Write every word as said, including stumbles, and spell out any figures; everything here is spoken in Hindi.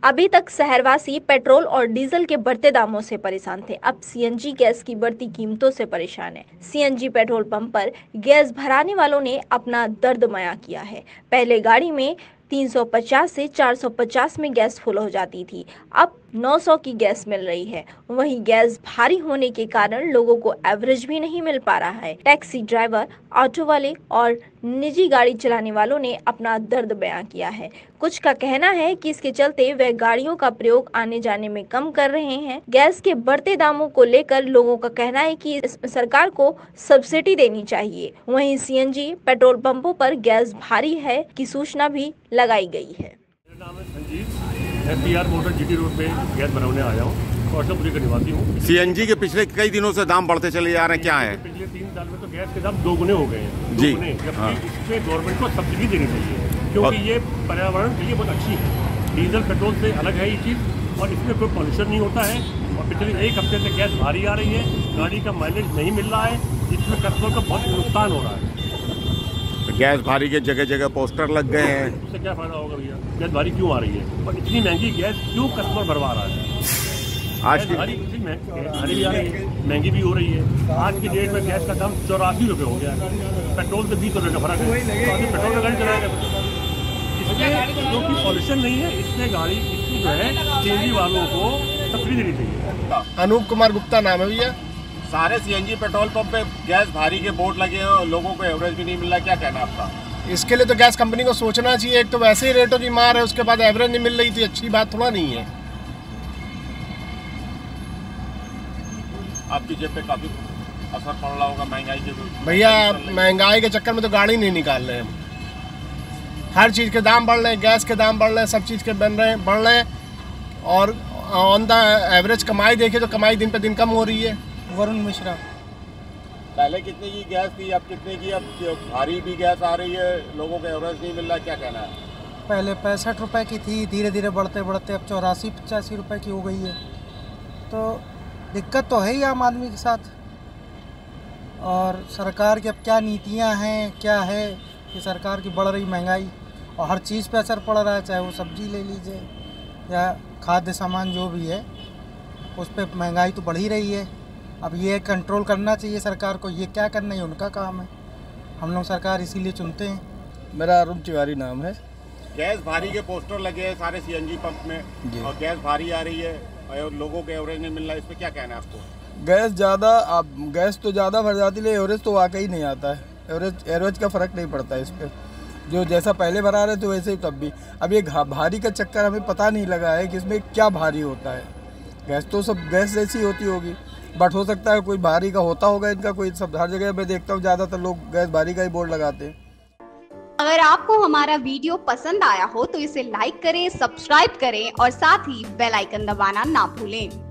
अभी तक शहरवासी पेट्रोल और डीजल के बढ़ते दामों से परेशान थे। अब सीएनजी गैस की बढ़ती कीमतों से परेशान है। सीएनजी पेट्रोल पंप पर गैस भराने वालों ने अपना दर्द बयां किया है। पहले गाड़ी में तीन सौ पचास से चार सौ पचास में गैस फुल हो जाती थी, अब नौ सौ की गैस मिल रही है। वहीं गैस भारी होने के कारण लोगों को एवरेज भी नहीं मिल पा रहा है। टैक्सी ड्राइवर, ऑटो वाले और निजी गाड़ी चलाने वालों ने अपना दर्द बयां किया है। कुछ का कहना है कि इसके चलते वे गाड़ियों का प्रयोग आने जाने में कम कर रहे हैं। गैस के बढ़ते दामों को लेकर लोगों का कहना है कि सरकार को सब्सिडी देनी चाहिए। वहीं सीएनजी पेट्रोल पंपों पर गैस भारी है की सूचना भी लगाई गई है। मेरा नाम है Sanjeev, FTR motor GT road पे गैस बनाने आया हूँ और सबपुरी का निवासी हूँ। सीएनजी के पिछले कई दिनों से दाम बढ़ते चले जा रहे हैं, क्या है? पिछले तीन साल में तो गैस के दाम दो गुने हो गए हैं। जी, जबकि हाँ। इस पे गवर्नमेंट को सब्सिडी देनी चाहिए, क्योंकि ये पर्यावरण के लिए बहुत अच्छी है। डीजल पेट्रोल से अलग है ये चीज़ और इसमें कोई पॉल्यूशन नहीं होता है। और पिछले एक हफ्ते से गैस भारी आ रही है, गाड़ी का माइलेज नहीं मिल रहा है, जिसमें कस्टमर का बहुत नुकसान हो रहा है। तो गैस भारी के जगह जगह पोस्टर लग गए हैं, इससे क्या फायदा होगा भैया? गैस भारी क्यों आ रही है और इतनी महंगी गैस क्यों कस्टमर भरवा रहा है? आज की भारी इतनी भारी भी आ रही है, महंगी भी हो रही है। आज की डेट में गैस का दाम चौरासी रुपये हो गया है, पेट्रोल से बीस रुपये का फर्क है। तो आदमी पेट्रोल में गाड़ी चलाएगा, इसलिए क्योंकि पॉल्यूशन नहीं है, इसलिए गाड़ी इसकी जो है सीएनजी वालों को सब्सिडी देनी चाहिए। अनूप कुमार गुप्ता नाम है भैया। सारे सीएनजी पेट्रोल पंप पे गैस भारी के बोर्ड लगे हैं और लोगों को एवरेज भी नहीं मिल रहा, क्या कहना है आपका? इसके लिए तो गैस कंपनी को सोचना चाहिए। एक तो वैसे ही रेटों की मार है, उसके बाद एवरेज नहीं मिल रही थी, अच्छी बात थोड़ा नहीं है। आपकी जेब पे काफी असर पड़ रहा होगा महंगाई के। भैया महंगाई के चक्कर में तो गाड़ी नहीं निकाल रहे हैं। हर चीज़ के दाम बढ़ रहे हैं, गैस के दाम बढ़ रहे हैं, सब चीज़ के बन रहे हैं बढ़ रहे हैं और ऑन द एवरेज कमाई देखे तो कमाई दिन पे दिन कम हो रही है। वरुण मिश्रा। पहले कितने की गैस थी, अब कितने की? अब भारी भी गैस आ रही है, लोगों को एवरेज नहीं मिल रहा, क्या कहना है? पहले पैंसठ रुपए की थी, धीरे धीरे बढ़ते बढ़ते अब चौरासी पचासी रुपए की हो गई है। तो दिक्कत तो है ही आम आदमी के साथ। और सरकार की अब क्या नीतियां हैं, क्या है कि सरकार की बढ़ रही महंगाई और हर चीज़ पे असर पड़ रहा है, चाहे वो सब्जी ले लीजिए या खाद्य सामान जो भी है, उस पर महंगाई तो बढ़ ही रही है। अब ये कंट्रोल करना चाहिए सरकार को, ये क्या करना है उनका काम है, हम लोग सरकार इसीलिए चुनते हैं। मेरा अरुण तिवारी नाम है। गैस भारी के पोस्टर लगे हैं सारे सीएनजी पंप में और गैस भारी आ रही है और लोगों को एवरेज नहीं मिल रहा है, इस पर क्या कहना है आपको? गैस ज़्यादा आप गैस तो ज़्यादा भर जाती है, एवरेज तो वाकई नहीं आता है। एवरेज एवरेज का फ़र्क नहीं पड़ता है इस पर, जो जैसा पहले भरा रहे थे वैसे ही तब भी। अब ये भारी का चक्कर हमें पता नहीं लगा है कि इसमें क्या भारी होता है। गैस तो सब गैस जैसी होती होगी, बट हो सकता है कोई भारी का होता होगा इनका कोई। सब हर जगह मैं देखता हूँ ज़्यादातर लोग गैस भारी का ही बोर्ड लगाते हैं। अगर आपको हमारा वीडियो पसंद आया हो तो इसे लाइक करें, सब्सक्राइब करें और साथ ही बेल आइकन दबाना ना भूलें।